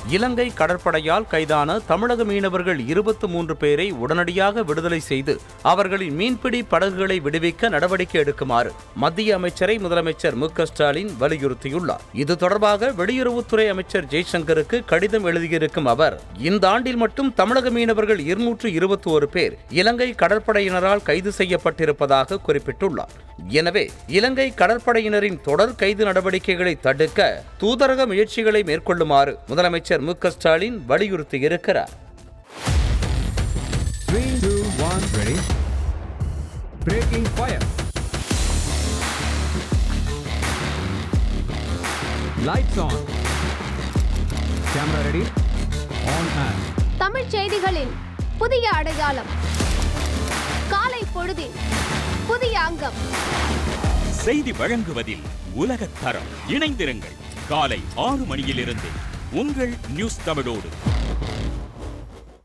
இலங்கை கடற்படையால் கைதான தமிழக மீனவர்கள் 23 பேரை உடனடியாக விடுதலை செய்து அவர்களின் மீன்பிடி படகுகளை விடுவிக்க நடவடிக்கை எடுக்குமாறு மத்திய அமைச்சரை முதலமைச்சர் ஸ்டாலின் வலியுறுத்தியுள்ளார். இது தொடர்பாக வெளியுறவுத்துறை அமைச்சர் ஜெய்சங்கருக்கு கடிதம் எழுதியிருக்கும் அவர், இந்த ஆண்டில் மட்டும் தமிழக மீனவர்கள் 221 பேர் இலங்கை கடற்படையினரால் கைது செய்யப்பட்டிருப்பதாக குறிப்பிட்டுள்ளார். எனவே இலங்கை கடற்படையினரின் தொடர் கைது நடவடிக்கைகளை தடுக்க தூதரக முயற்சிகளை மேற்கொள்ளுமாறு முதலமைச்சர் Stalin வலியுறுத்தியிருக்கிறார். 3, 2, 1, ready. Breaking fire. Lights on. Camera ready. On and. Tamil செய்திகளின் புதிய அடையாளம். காலை பொழுதின் புதிய அங்கம். செய்தி வழங்குவதில் உலகத் தரம். இணைந்திருங்கள். காலை 6 மணியிலிருந்து உங்கள் நியூஸ் தமிழோடு.